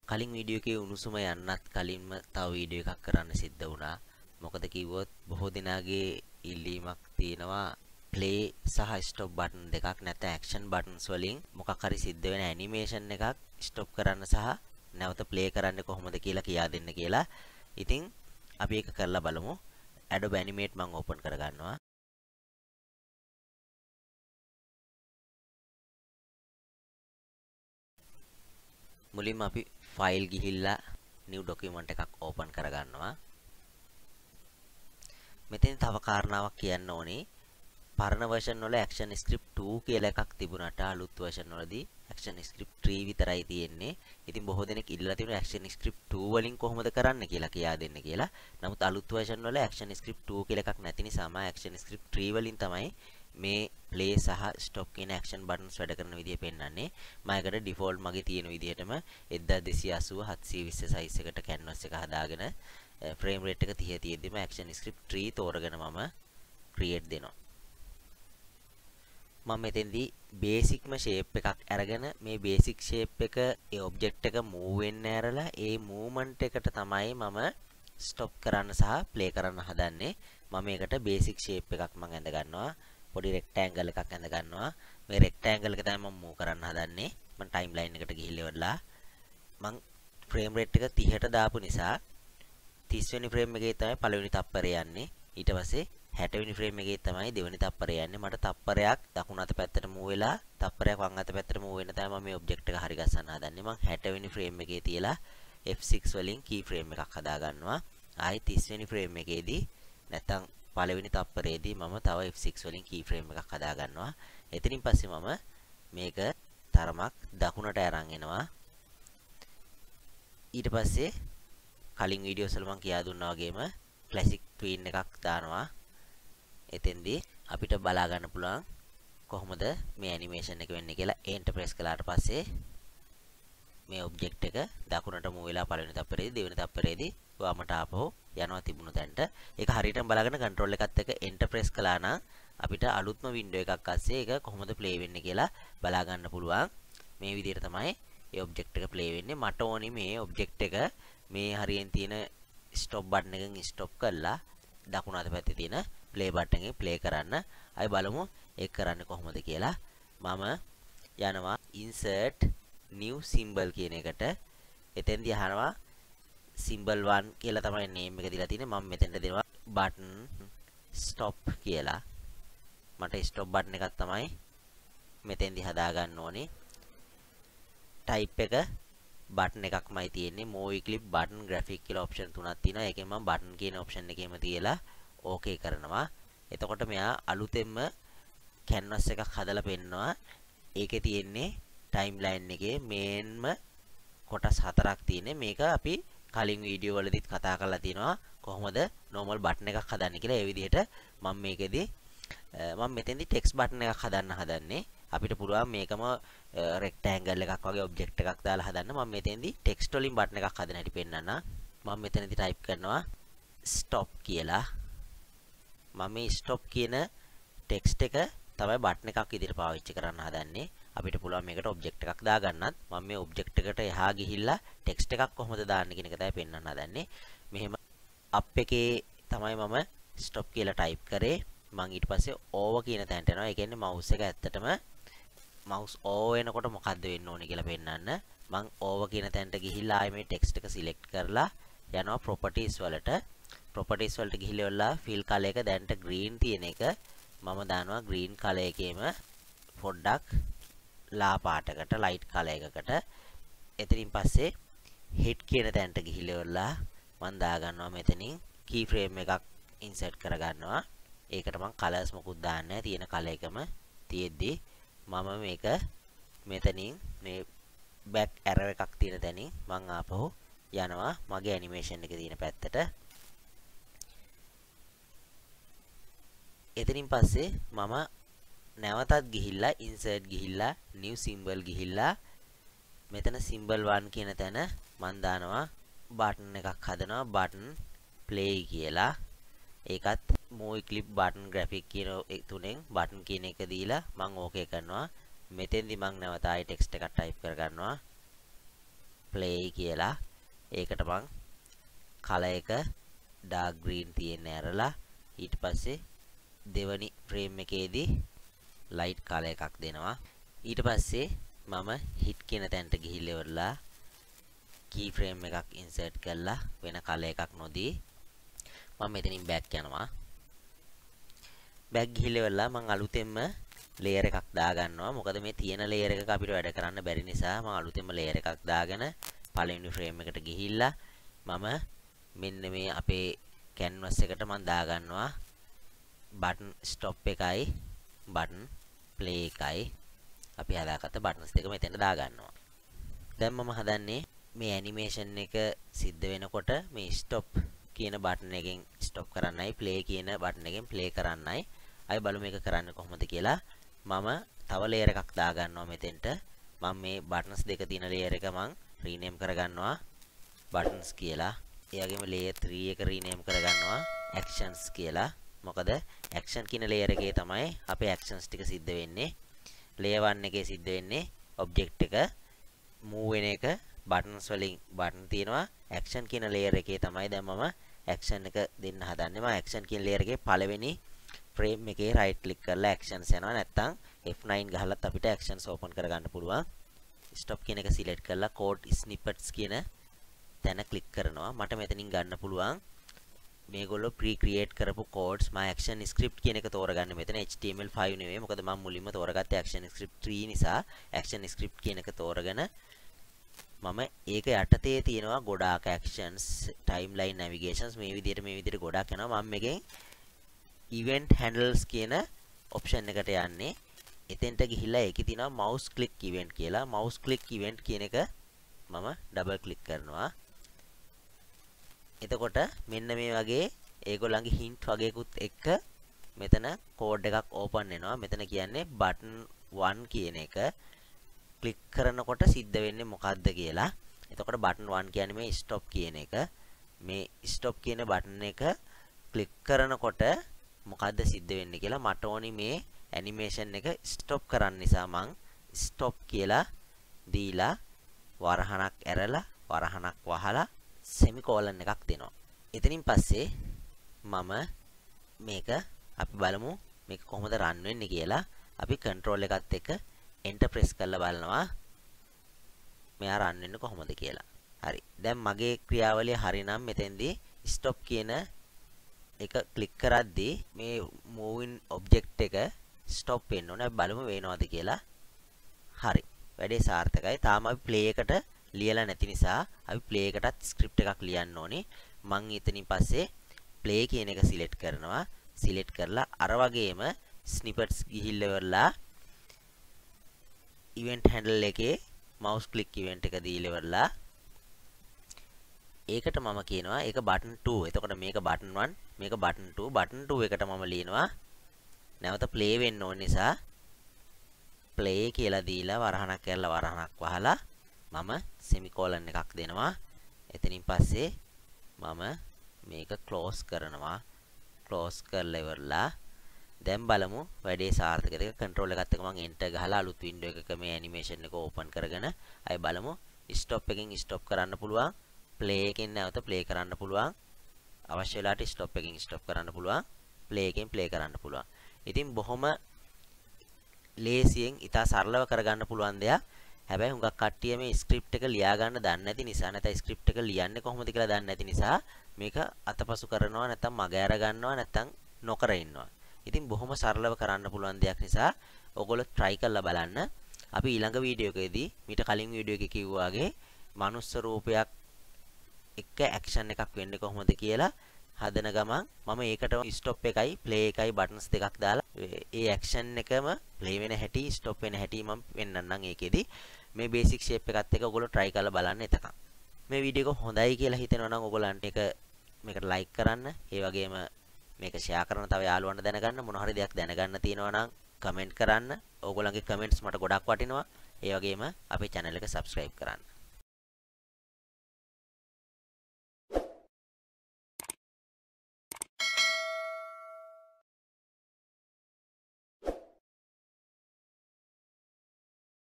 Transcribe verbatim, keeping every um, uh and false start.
කලින් වීඩියෝ එකේ උණුසුම යන්නත් කලින්ම තව වීඩියෝ එකක් කරන්න සිද්ධ වුණා. මොකද කිව්වොත් බොහෝ දිනාගේ ඉල්ලීමක් තියෙනවා play සහ stop button දෙකක් නැත්නම් action buttons වලින් මොකක් හරි සිද්ධ වෙන animation එකක් stop කරන්න සහ නැවත play කරන්න කොහොමද කියලා කියා දෙන්න කියලා. ඉතින් අපි ඒක කරලා බලමු. Adobe Animate මම open කරගන්නවා. මුලින්ම අපි ෆයිල් ගිහිල්ලා new document එකක් open කරගන්නවා. මෙතෙන් තව කාරණාවක් කියන්න ඕනේ. පරණ version වල action script two කියලා එකක් තිබුණාට අලුත් version වලදී action script three විතරයි තියෙන්නේ. ඉතින් බොහෝ දෙනෙක් ඉල්ලලා තියෙනවා action script two වලින් කොහොමද කරන්න කියලා කියා දෙන්න කියලා. නමුත් අලුත් version වල action script two කියලා එකක් නැති නිසාම action script three වලින් තමයි මේ play සහ stop කියන action buttons වැඩ කරන විදිය පෙන්වන්නේ. මම ඒකට default මගේ තියෙන විදිහටම twelve eighty seven size එකට canvas එක හදාගෙන frame rate එක thirty තියෙද්දිම action script three තෝරගෙන මම create දෙනවා. මම මෙතෙන්දී බේසික්ම ෂේප් එකක් අරගෙන මේ බේසික් ෂේප් එක ඒ ඔබ්ජෙක්ට් එක මූව් වෙන්න ඇරලා ඒ මූවමන්ට් එකට තමයි මම ස්ටොප් කරන්න සහ ප්ලේ කරන්න හදන්නේ. මම මේකට බේසික් ෂේප් එකක් මම ඇඳ ගන්නවා. පොඩි රෙක්ටැන්ගල් එකක් ඇඳ ගන්නවා. මේ රෙක්ටැන්ගල් එක තමයි මම මූව් කරන්න හදන්නේ. මම ටයිම්ලයින් එකට ගිහිල්ලා ඉවරලා මම ෆ්‍රේම් රේට් එක thirty දාපු නිසා thirty වෙනි ෆ්‍රේම් එකේ තමයි පළවෙනි තප්පරය යන්නේ. ඊට පස්සේ sixty වෙනි ෆ්‍රේම් එකේ තමයි දෙවෙනි තප්පරය යන්නේ. මට තප්පරයක් දකුණු අත පැත්තට මූව් වෙලා තප්පරයක් වම් අත පැත්තට මූව් වෙන තමයි මම මේ ඔබ්ජෙක්ට් එක හරි ගස්සන්න හදන්නේ. මම sixty වෙනි ෆ්‍රේම් එකේ තියලා F six වලින් key frame එකක් හදා ගන්නවා. ආයි thirty වෙනි ෆ්‍රේම් එකේදී නැත්තම් පළවෙනි තප්පරේදී මම තව F six වලින් key frame එකක් හදා ගන්නවා. එතනින් පස්සේ මම මේක තරමක් දකුණට අරන් එනවා. ඊට පස්සේ කලින් වීඩියෝස් වල මම කියා දුන්නා වගේම classic tween එකක් දානවා. එතෙන්දී අපිට බලා ගන්න පුළුවන් කොහොමද මේ ඇනිමේෂන් එක වෙන්නේ කියලා. enter press කළාට පස්සේ මේ ඔබ්ජෙක්ට් එක දකුණට මූව් වෙලා පළවෙනි තප්පරේදී දෙවෙනි තප්පරේදී වමට ආපහු යනවා තිබුණු තැනට. ඒක හරියටම බලාගෙන control එකත් එක්ක enter press කළා නම් අපිට අලුත්ම window එකක් අස්සේ ඒක කොහොමද play වෙන්නේ කියලා බලා ගන්න පුළුවන්. මේ විදිහට තමයි මේ ඔබ්ජෙක්ට් එක play වෙන්නේ. මට ඕනි මේ ඔබ්ජෙක්ට් එක මේ හරියෙන් තියෙන stop button එකෙන් stop කරලා දකුණු අත පැත්තේ තියෙන play button එකේ play කරන්න. අය බලමු ඒක කරන්නේ කොහොමද කියලා. මම යනවා insert new symbol කියන එකට. එතෙන්දී අහනවා symbol one කියලා තමයි name එක දීලා තියෙන්නේ. මම මෙතෙන්ට දෙනවා button stop කියලා. මට stop button එකක් තමයි මෙතෙන්දී හදා ගන්න ඕනේ. type එක button එකක්මයි තියෙන්නේ. movie clip button graphic කියලා option තුනක් තියෙනවා. ඒකෙන් මම button කියන option එකේම තියලා okay කරනවා. එතකොට මෙයා අලුතෙන්ම canvas එකක් හදලා පෙන්නනවා. ඒකේ තියෙන්නේ timeline එකේ මේන්ම කොටස් හතරක් තියෙන්නේ. මේක අපි කලින් වීඩියෝ වලදීත් කතා කරලා තිනවා කොහොමද normal button එකක් හදන්නේ කියලා. ඒ විදිහට මම මේකෙදි මම මෙතෙන්දි text button එකක් හදන්න හදන්නේ. අපිට පුළුවන් මේකම rectangle එකක් වගේ object එකක් දාලා හදන්න. මම මෙතෙන්දි text වලින් button එකක් හදන හැටි පෙන්නන්න. මම මෙතනදි type කරනවා stop කියලා. මම මේ stop කියන text එක තමයි button එකක් විදිහට පාවිච්චි කරන්න හදන්නේ. අපිට පුළුවන් මේකට object එකක් දාගන්නත්. මම මේ object එකට එහා ගිහිල්ලා text එකක් කොහොමද දාන්නේ කියන එක තමයි පෙන්වන්න හදන්නේ. මෙහෙම up එකේ තමයි මම stop කියලා type කරේ. මම ඊට පස්සේ over කියන තැනට යනවා. ඒ කියන්නේ mouse එක ඇත්තටම mouse over වෙනකොට මොකද්ද වෙන්න ඕනේ කියලා පෙන්වන්න. මම over කියන තැනට ගිහිල්ලා ආයේ මේ text එක select කරලා යනවා properties වලට. properties වලට ගිහිල්ලා fill color එක දැන්ට green තියෙන එක මම දානවා green color එකේම පොඩ්ඩක් ලා පාටකට light color එකකට. එතනින් පස්සේ head කියන තැනට ගිහිල්ලා මම දා ගන්නවා මෙතනින් key frame එකක් insert කර ගන්නවා. ඒකට මම colors මොකුත් දාන්නේ නැහැ. තියෙන color එකම තියෙද්දි මම මේක මෙතනින් මේ back arrow එකක් තියෙන තැනින් මම ආපහු යනවා මගේ animation එකේ තියෙන පැත්තට. එතනින් පස්සේ මම නැවතත් ගිහිල්ලා insert ගිහිල්ලා new symbol ගිහිල්ලා මෙතන symbol one කියන තැන මම දානවා button එකක් හදනවා button play කියලා. ඒකත් movie clip button graphic කියන තුනෙන් button කියන එක දීලා මම okay කරනවා. මෙතෙන්දි මම නැවත ආයි text එකක් type කර ගන්නවා. play කියලා ඒකට මං color එක dark green තියෙන ඇරලා ඊට පස්සේ දෙවනි frame එකේදී light color එකක් දෙනවා. ඊට පස්සේ මම hit කියන තැනට ගිහිල්ලා ඉවරලා key frame එකක් insert කරලා වෙන color එකක් නොදී මම මෙතනින් back යනවා. back ගිහිල්ලා ඉවරලා මම අලුතෙන්ම layer එකක් දාගන්නවා. මොකද මේ තියෙන layer එකක අපිට වැඩ කරන්න බැරි නිසා මම අලුතෙන්ම layer එකක් දාගෙන පළවෙනි frame එකට ගිහිල්ලා මම මෙන්න මේ අපේ canvas එකට මම දාගන්නවා button stop එකයි button play එකයි අපි හදාගත්ත buttons දෙක මෙතෙන්ට දාගන්නවා. දැන් මම හදන්නේ මේ animation එක සිද්ධ වෙනකොට මේ stop කියන button එකෙන් stop කරන්නයි play කියන button එකෙන් play කරන්නයි. අය බලමු මේක කරන්න කොහොමද කියලා. මම තව layer එකක් දාගන්නවා මෙතෙන්ට. මම මේ buttons දෙක තියෙන layer එක මම rename කරගන්නවා buttons කියලා. ඒ වගේම layer three එක rename කරගන්නවා actions කියලා. මොකද action කියන layer එකේ තමයි අපේ actions ටික සිද්ධ වෙන්නේ. layer one එකේ සිද්ධ වෙන්නේ object එක move වෙන එක buttons වලින් button තියෙනවා. action කියන layer එකේ තමයි දැන් මම action එක දෙන්න හදන්නේ. මම action කියන layer එකේ පළවෙනි frame එකේ right click කරලා actions යනවා. නැත්නම් F nine ගහලත් අපිට actions open කරගන්න පුළුවන්. stop කියන එක select කරලා code snippets කියන තැන click කරනවා. මට මෙතනින් ගන්න පුළුවන් මේගොල්ලෝ pre create කරපු codes my action script කියන එක තෝරගන්න මෙතන H T M L five නෙවෙයි. මොකද මම මුලින්ම තෝරගත්තේ action script three නිසා action script කියන එක තෝරගෙන මම ඒක යටතේ තියෙනවා ගොඩාක් actions timeline navigations මේ විදිහට මේ විදිහට ගොඩාක් යනවා. මම මේකෙන් event handles කියන option එකට යන්නේ. එතෙන්ට ගිහිල්ලා ඒකේ තියෙනවා mouse click event කියලා. mouse click event කියන එක මම double click කරනවා. එතකොට මෙන්න මේ වගේ ඒගොල්ලන්ගේ hint වගේකුත් එක්ක මෙතන code එකක් open වෙනවා. මෙතන කියන්නේ button one කියන එක click කරනකොට සිද්ධ වෙන්නේ මොකද්ද කියලා. එතකොට button one කියන්නේ මේ stop කියන එක. මේ stop කියන button එක click කරනකොට මොකද්ද සිද්ධ වෙන්නේ කියලා මට ඕනි මේ animation එක stop කරන්න නිසා මං stop කියලා දීලා වරහණක් ඇරලා වරහණක් වහලා semicolon එකක් දෙනවා. එතනින් පස්සේ මම මේක අපි බලමු මේක කොහොමද run වෙන්නේ කියලා. අපි control එකත් එක්ක enter press කරලා බලනවා මෙයා run වෙන්නේ කොහොමද කියලා. හරි. දැන් මගේ ක්‍රියාවලිය හරිනම් මෙතෙන්දී stop කියන එක click කරද්දී මේ moving object එක stop වෙන්න ඕනේ. අපි බලමු වෙනවද කියලා. හරි. වැඩේ සාර්ථකයි. තාම අපි play එකට ලියලා නැති නිසා අපි play එකටත් script එකක් ලියන්න ඕනේ. මං ඊතනින් පස්සේ play කියන එක select කරනවා. select කරලා අර වගේම snippets ගිහිල්ලා ඉවරලා event handle එකේ mouse click event එක දීලා ඉවරලා ඒකට මම කියනවා ඒක button two. එතකොට මේක button one මේක button two. button two එකට මම ලියනවා නැවත play වෙන්න ඕන නිසා play කියලා දීලා වරහණක් කරලා වරහණක් වහලා මම semicolon එකක් දෙනවා. එතනින් පස්සේ මම මේක close කරනවා. close කරලා ඉවරලා දැන් බලමු වැඩේ සාර්ථකද කියලා. control එකත් එක්ක මම enter ගහලා අලුත් window එකක මේ animation එක open කරගෙන අය බලමු. stop එකෙන් stop කරන්න පුළුවන්. play එකෙන් නැවත play කරන්න පුළුවන්. අවශ්‍ය වෙලාවට stop එකෙන් stop කරන්න පුළුවන්. play එකෙන් play කරන්න පුළුවන්. ඉතින් බොහොම ලේසියෙන් ඉතා සරලව කරගන්න පුළුවන් දෙයක්. හැබැයි හුඟක් කට්ටිය මේ ස්ක්‍රිප්ට් එක ලියා ගන්න දන්නේ නැති නිසා නැත්නම් ස්ක්‍රිප්ට් එක ලියන්නේ කොහොමද කියලා දන්නේ නැති නිසා මේක අතපසු කරනවා නැත්නම් මග ඇර ගන්නවා නැත්නම් නොකර ඉන්නවා. ඉතින් බොහොම සරලව කරන්න පුළුවන් දෙයක් නිසා ඔයගොල්ලෝ try කරලා බලන්න. අපි ඊළඟ වීඩියෝ එකේදී මීට කලින් වීඩියෝ එකේ කිව්වා වගේ මනුස්ස රූපයක් එක්ක ඇක්ෂන් එකක් වෙන්නේ කොහොමද කියලා හදන ගමන් මම ඒකට stop එකයි play එකයි buttons දෙකක් දාලා ඒ action එකම play වෙන හැටි stop වෙන හැටි මම පෙන්නන්නම්. ඒකෙදි මේ basic shape එකත් එක්ක ඔයගොල්ලෝ try කරලා බලන්න එතකන්. මේ වීඩියෝ එක හොඳයි කියලා හිතෙනවා නම් ඔයගොල්ලන්ට ඒක මේකට like කරන්න. ඒ වගේම මේක share කරන තව යාළුවන්ට දැනගන්න. මොන හරි දෙයක් දැනගන්න තියෙනවා නම් comment කරන්න. ඔයගොල්ලන්ගේ comments මට ගොඩක් වටිනවා. ඒ වගේම අපේ channel එක subscribe කරන්න.